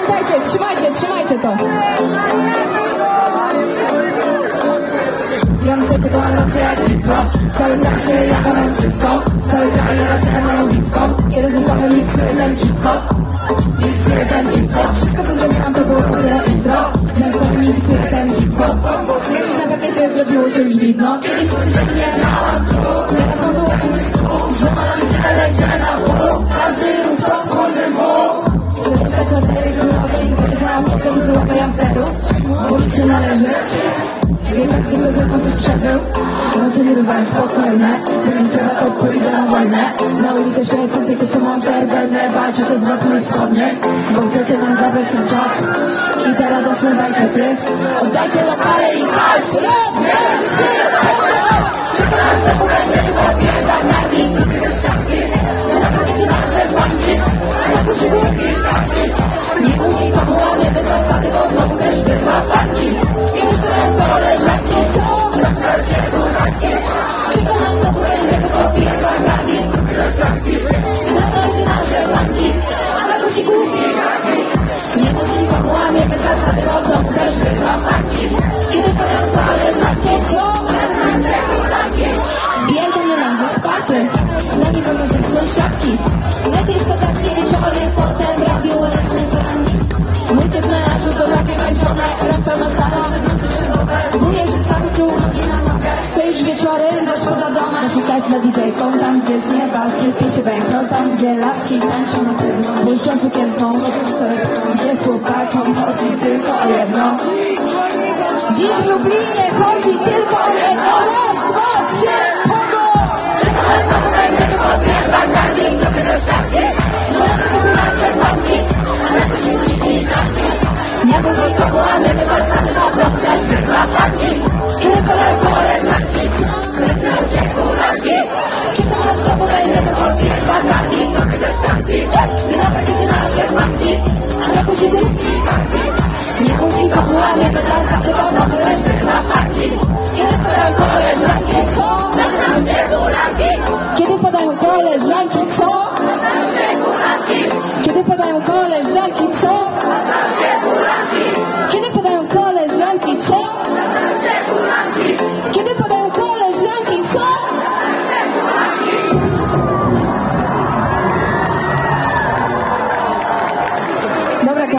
Pamiętajcie, trzymajcie to. Ja mam sobie emocje jak hip-hop. Cały kraj się jada moją szybką. Cały kraj jada się moją hip-hop. Kiedy zostałem miksuje ten hip-hop. Miksuje ten hip-hop. Wszystko co zrobiłam to było dopiero intro. Znowu miksuje ten hip-hop. Kiedyś na pakiecie zrobiło się już widno. Kiedyś codziennie miałam tu. Teraz mam tu oprócz słów. Że ona mi tyle leży na pół. Każdy ruch to wspólny mów. Serca czarnej królowej. Pokazałam potem królowej amferów. Bo mi się należy. Jednak tylko ze mną coś przeżył. Nocy nie bywałem spokojne. Będzie trzeba to pójdę na wojnę. Na ulicę przelecą tylko co mam będę walczyć o zwrot mój wschodniej. Bo chcecie nam zabrać ten czas i te radosne bankiety. Oddajcie lokale i hajs. Raz, dwa, trzy, czeka nas na pokazie. Pobierz za nami. Zobaczcie nasze flanki. A na potrzebie nie mówi komu, nie bez zasady, bo znowu też bywa flanki. I wybrałem koleżanki, co? Czeka nas na pokazie, bo pobierz za nami. Zobaczcie nasze flanki. A na guziku nie mówi komu, nie bez zasady, bo znowu też bywa flanki. I wybrałem koleżanki, co? Wbijaj do mnie nam wsparty. Z nami będą się sąsiadki. Najpierw kozackie wieczory, potem radio lecny poranki. Mój typ melanżu to takie tańczone. Rok pełna sala, wezmący się złowę. Mówię, że cały klub nogi na nogę. Chcę już wieczory, zaś poza domem. Naciskać za DJ-ką, tam gdzie z nieba sypie się bęką. Tam gdzie laski tańczą na pewno. Błyszczą cukierką, gdzie chłopakom chodzi tylko o jedno. Dziś w Lublinie chodzi tylko o jedno. Raz, dwa, trzy, nie bój się komu, a my wysadzamy po bloku też wykła flanki. I wypadają koleżanki, zrypną się kulaki. Czekam na znowu będzie do podbijać flankami. Gdy naprawicie nasze flanki, a na guziku